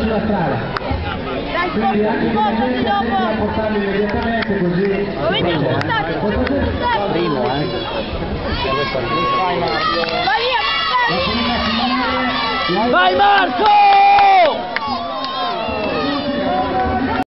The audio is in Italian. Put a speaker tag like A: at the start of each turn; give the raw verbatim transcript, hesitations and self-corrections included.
A: sulla strada.
B: Dai,
A: Quindi anche i
B: portali dopo.
A: a portarli immediatamente così.
B: Dovete portarli, portarli.
C: Primo, eh.
B: Vai via, Marco!
A: La prima finale.
C: Vai Marco!